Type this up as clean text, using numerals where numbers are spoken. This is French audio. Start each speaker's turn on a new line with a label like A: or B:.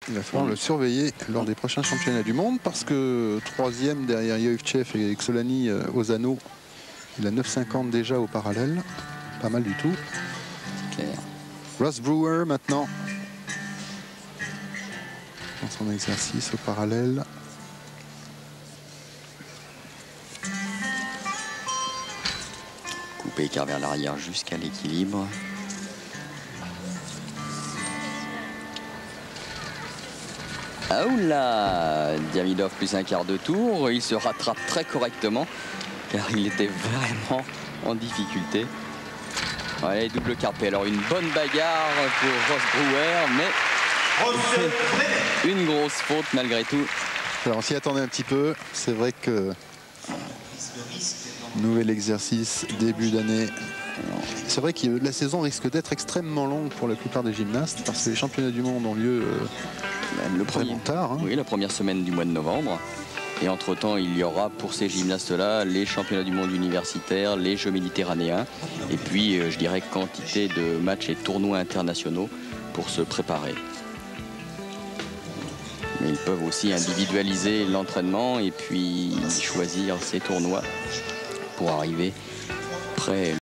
A: Il va falloir le surveiller lors des prochains championnats du monde parce que troisième derrière Yevchev et Xolani, Ozano, il a 9,50 déjà au parallèle. Pas mal du tout.
B: Claire.
A: Ross Brewer maintenant. Dans son exercice au parallèle.
B: Coupé écart vers l'arrière jusqu'à l'équilibre. Ah oula, Diamidov plus un quart de tour, il se rattrape très correctement car il était vraiment en difficulté. Ouais, double carpé, alors une bonne bagarre pour Ross Brewer, mais une grosse faute malgré tout.
A: Alors on s'y attendait un petit peu, c'est vrai que nouvel exercice, début d'année. C'est vrai que la saison risque d'être extrêmement longue pour la plupart des gymnastes parce que les championnats du monde ont lieu
B: le premier
A: tard. Hein.
B: Oui, la première semaine du mois de novembre. Et entre-temps, il y aura pour ces gymnastes-là les championnats du monde universitaires, les Jeux méditerranéens. Et puis, je dirais, quantité de matchs et tournois internationaux pour se préparer. Mais ils peuvent aussi individualiser l'entraînement et puis choisir ces tournois pour arriver prêts.